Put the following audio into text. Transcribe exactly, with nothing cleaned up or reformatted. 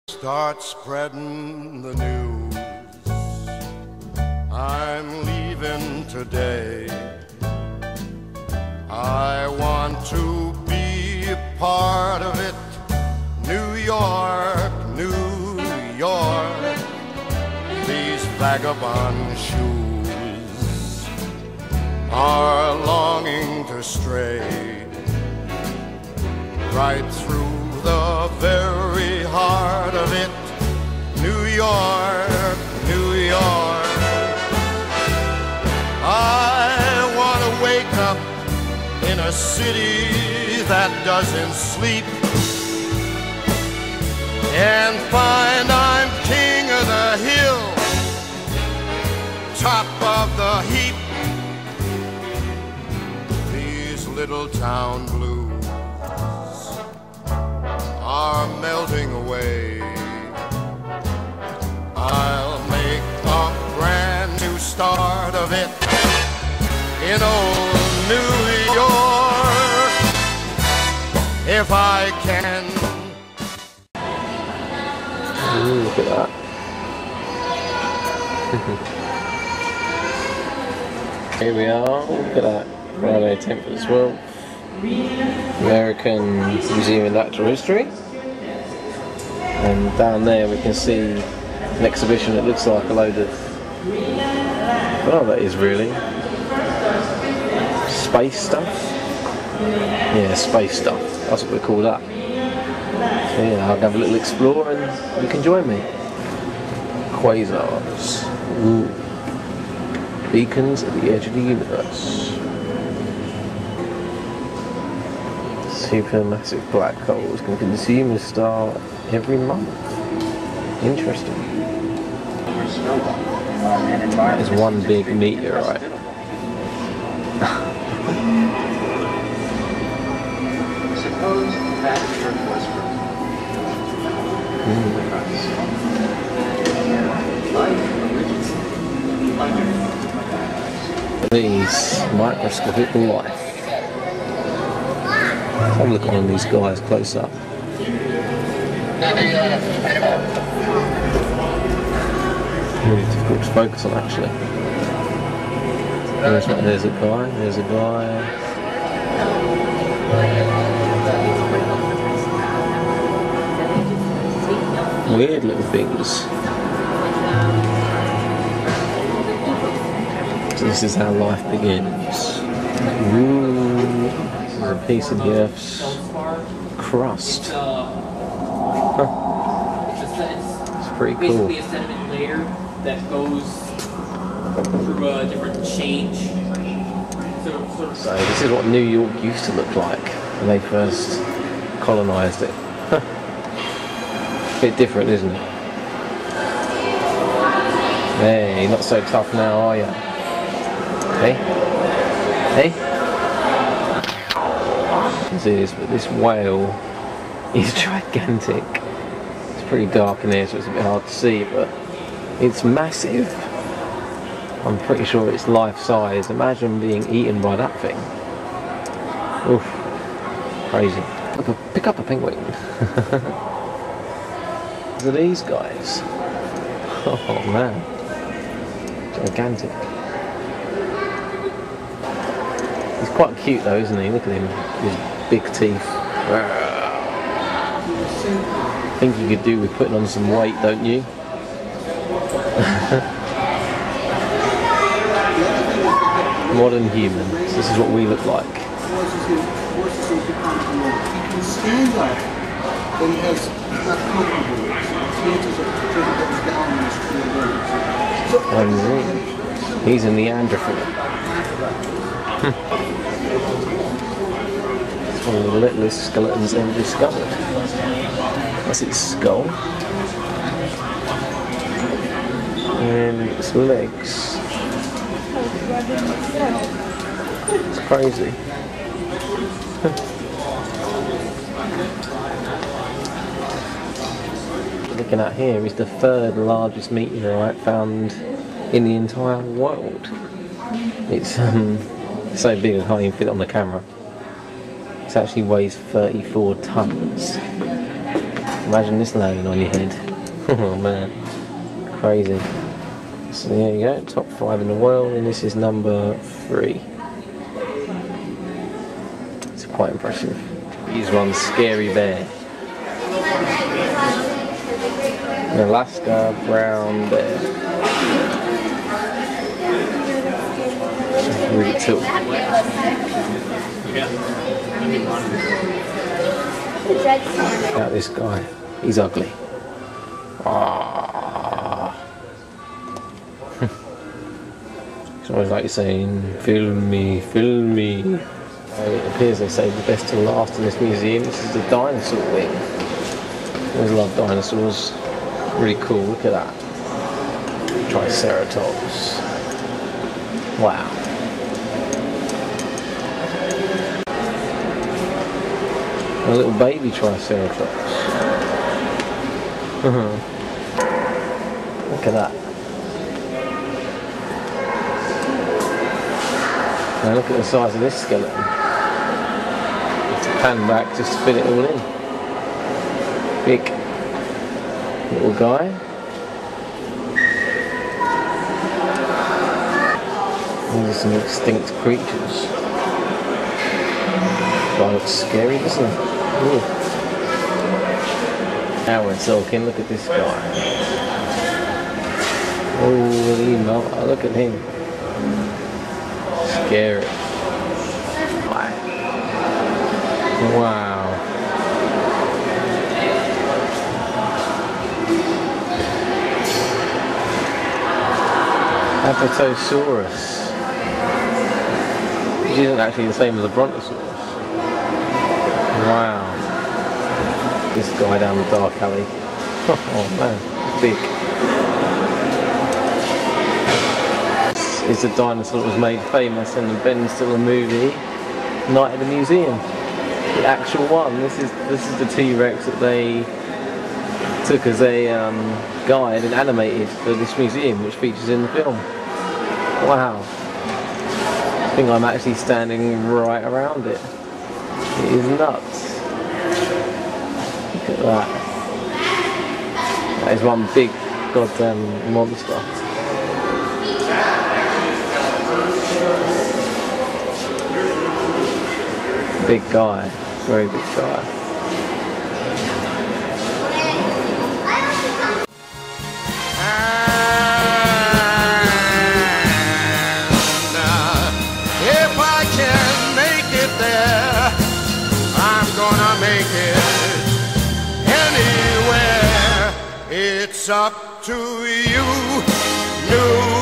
Start spreading the news. I'm leaving today. I want to be a part of it. New York, New York. These vagabond shoes are longing to stray right through the very heart of it. New York, New York. I want to wake up in a city that doesn't sleep and find I'm king of the hill, top of the heap. These little town blues are melting away. I'll make a brand new start of it in old New York if I can. Ooh, look at that. Here we are, look at that. Friday tenth of the twelfth. American Museum of Natural History, and down there we can see an exhibition that looks like a load of, I don't know what that is really, space stuff? Yeah, space stuff, that's what we call that. So yeah, I'll have a little explore and you can join me. Quasars, ooh, beacons at the edge of the universe. Supermassive black holes can consume a star every month. Interesting. There's one big meteorite. mm. These microscopic life. Have a look at one of these guys close up. Really difficult to focus on actually. There's, there's a guy, there's a guy. Weird little things. So this is how life begins. Ooh. This is a piece of the Earth's crust. Huh. It's pretty cool. Basically a sediment layer that goes through a different change. So, sort of So this is what New York used to look like when they first colonised it. Huh. Bit different, isn't it? Hey, not so tough now, are you? Hey? Hey? You can see this, but this whale is gigantic. It's pretty dark in here, so it's a bit hard to see, but it's massive. I'm pretty sure it's life-size. Imagine being eaten by that thing. Oof. Crazy. Look, pick up a penguin. Look at these guys. Oh man. Gigantic. He's quite cute though, isn't he? Look at him. His big teeth. I think you could do with putting on some weight, don't you? Modern humans. This is what we look like. And he's a Neanderthal. It's one of the littlest skeletons ever discovered. That's its skull. And its legs. It's crazy. Looking at here is the third largest meteorite found in the entire world. It's um, so big I can't even fit it on the camera. It actually weighs thirty-four tons. Imagine this landing on your head. Oh man, crazy. So there you go, top five in the world, and this is number three. It's quite impressive. Here's one, Scary Bear. An Alaska brown bear. Really tilt. Look at this guy. He's ugly. Ah. It's always like saying, "Film me, film me." It appears they saved the best till last in this museum. This is the dinosaur wing. I always love dinosaurs. Really cool. Look at that. Triceratops. Wow. A little baby Triceratops. Look at that. Now look at the size of this skeleton. It's a pan back just to fit it all in. Big little guy. These are some extinct creatures. Guy looks scary, doesn't he? Ooh. Now we're talking. Look at this guy. Holy moly! Look at him. Scary. Wow. Apatosaurus. Which isn't actually the same as a brontosaurus. Wow. This guy down the dark alley. Oh man, big. It's a dinosaur that was made famous in the Ben Stiller movie, Night at the Museum. The actual one. This is this is the T-Rex that they took as a um, guide and animated for this museum, which features in the film. Wow. I think I'm actually standing right around it. It is nuts. Look at that. That is one big goddamn monster. Big guy. Very big guy. Make it anywhere. It's up to you. New